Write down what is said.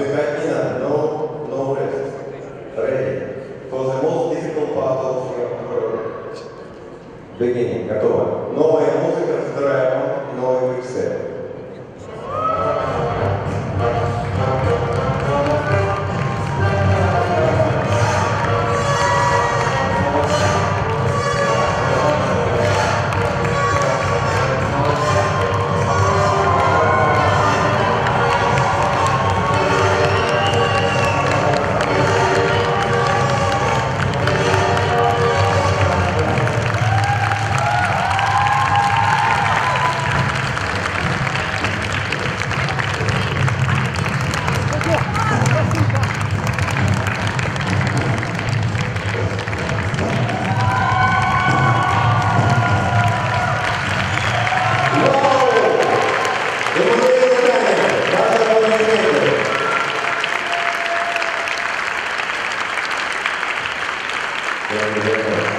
behind Ina, no rest. Ready. For the most difficult part of beginning. Готово. Новая музыка с драйвом, новый Quickstep. Thank you.